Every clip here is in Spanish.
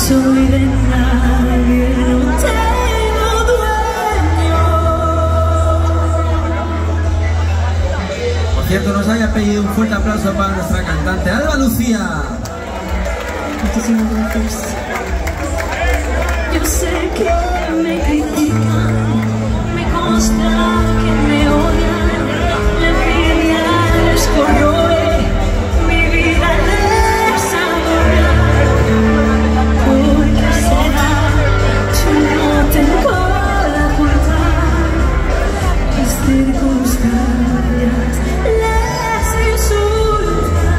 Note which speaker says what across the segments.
Speaker 1: soy de nadie, no tengo dueño.
Speaker 2: Por cierto, nos haya pedido un fuerte aplauso para nuestra cantante Alba Lucía.
Speaker 1: Muchísimas gracias. Yo sé que me critican, me consta que me odian, la envidia les corroe, mi vida les adora. ¿Por qué será? Yo no tengo la culpa, mis circunstancias les insultan.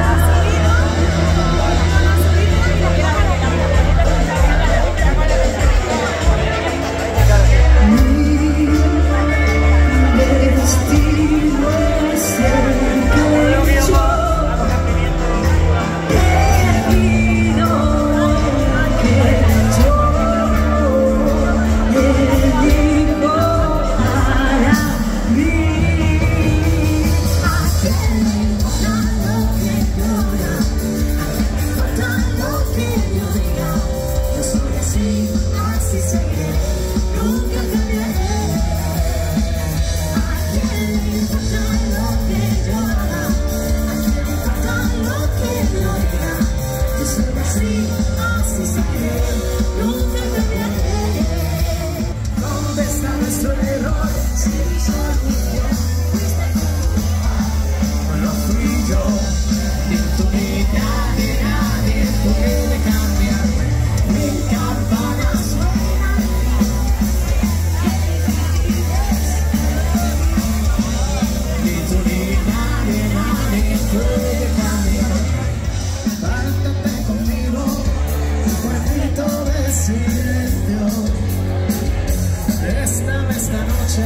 Speaker 3: Esta noche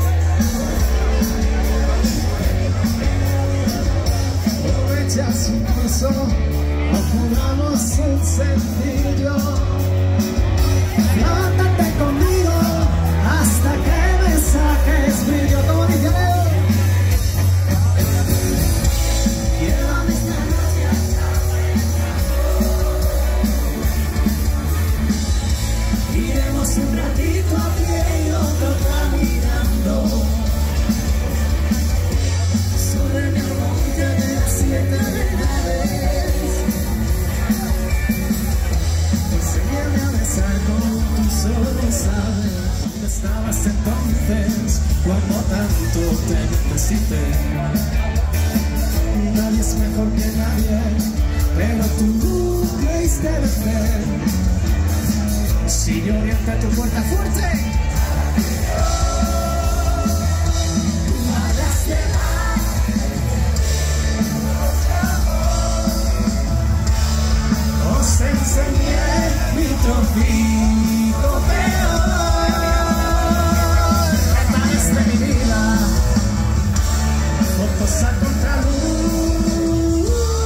Speaker 3: o echas un curso o jugamos un sencillo. Lánzate conmigo hasta que me saques brillo. Como dice, llévame esta noche hasta iremos un ratito a pie y otro caminando sobre el monte de las 7 arenales. Enséñame a besar como tú solo sabes. ¿Dónde estabas entonces cuando tanto te necesité? Nadie es mejor que nadie, pero tú creíste vencer. Si yo orienta tu puerta fuerte, os enseñé mi trocito peor. Detalles de mi vida, fotos a contraluz.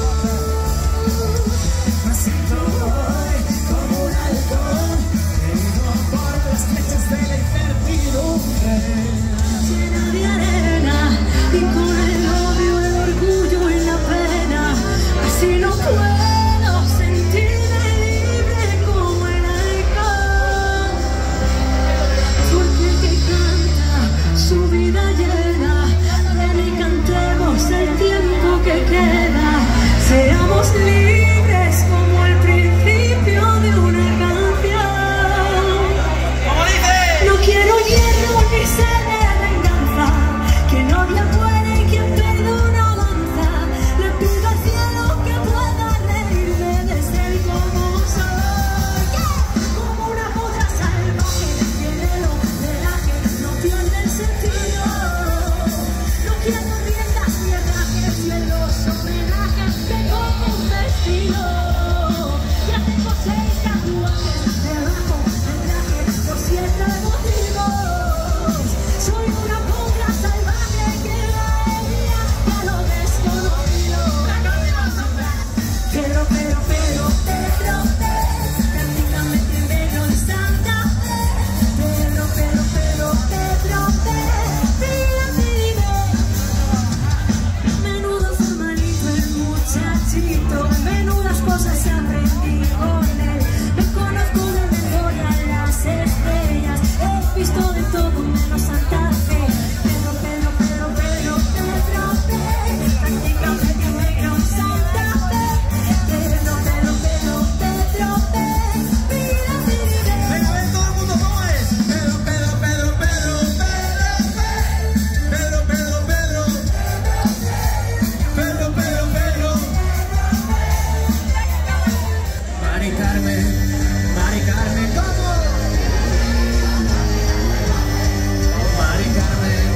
Speaker 3: Me siento hoy como un halcón por las flechas de la incertidumbre,
Speaker 1: Llena de arena y con el odio, el orgullo y la pena, así no puedo sentirme libre como el halcón.
Speaker 3: Mari Carmen, ¿cómo? Mari Carmen.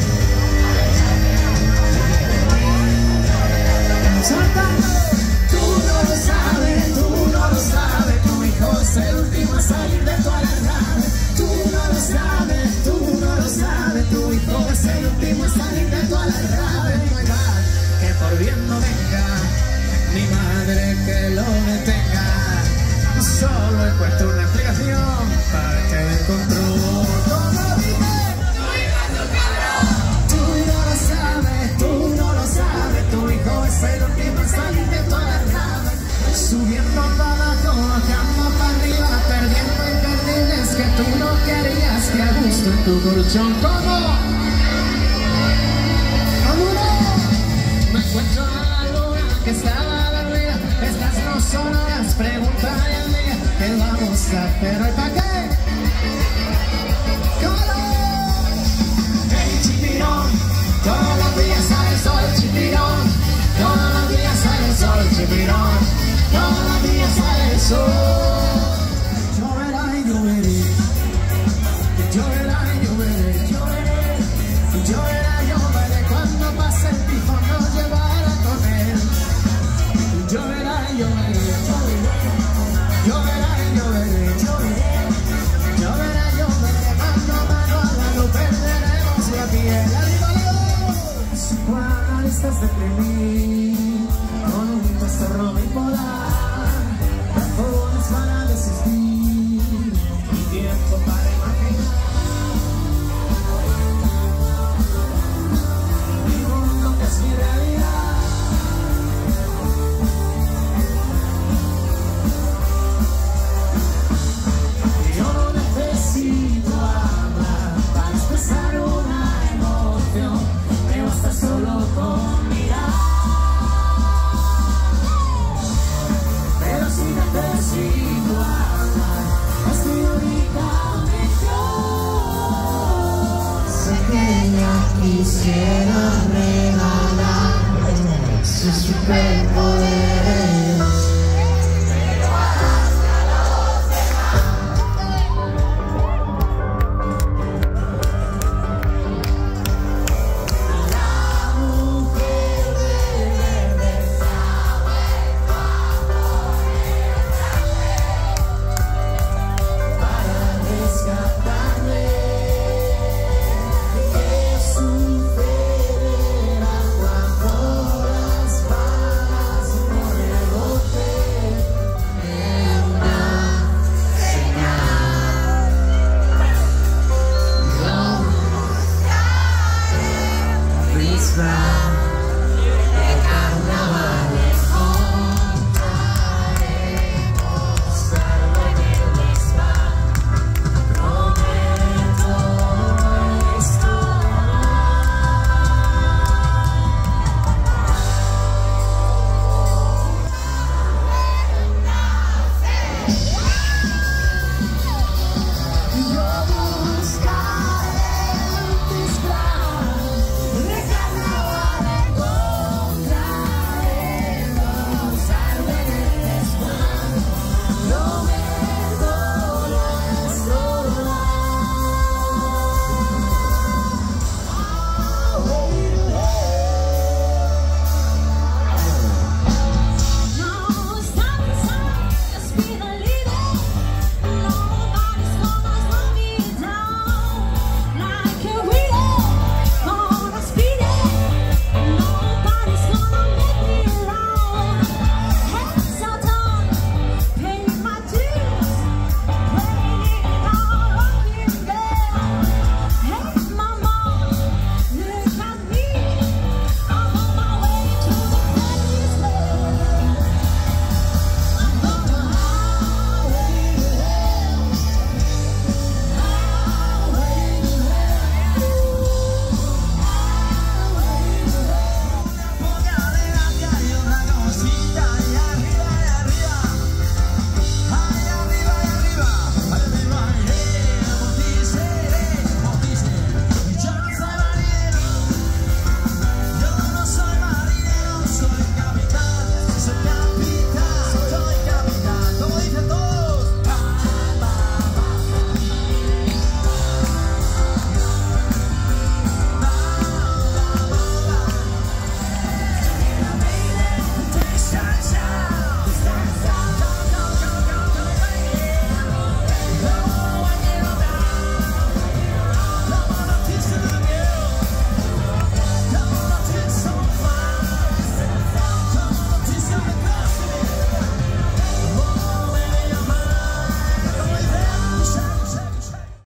Speaker 3: Soltando. Tú no lo sabes, tu hijo es el último a salir de todas las ramas. Tú no lo sabes, tu hijo es el último a salir de todas las ramas. No hay mal que por bien no venga, mi madre que lo detenga. Solo encuentro una explicación para que me encontró. ¿Cómo dime? Tú no lo sabes, tu hijo es el último a salir de todas las ramas. Subiendo para abajo, bajando para arriba, perdiendo imperdibles que tú no querías, que a gusto en tu colchón. ¿Cómo? ¡Vámonos! Me encuentro a la luna que estaba dormida. Estas no son horas, pregúntale al día. ¿Qué vamos a hacer hoy? ¿Para qué? ¡Cómo! ¡Hey, chipirón! Todos los días sale el sol, chipirón. Todos los días sale el sol, chipirón. Todos los días sale el sol. Lloverá y lloveré. Lloverá y lloveré. Lloverá y lloveré. Cuando pase el tifón nos llevará con él. Lloverá y lloveré. Lloverá y lloveré. Lloverá y lloveré. Mano a mano a la luz perderemos la piel. ¡Arriba Dios! Psicoanalistas de Clemín, con un tesoro bipolar, razones para desistir y tiempo para imaginar. Mi mundo que es mi realidad. Yo no necesito hablar para expresar una emoción, me basta solo con mirar. Pero si necesito hablar, es mi única misión. Sé que ella quisiera regalar su super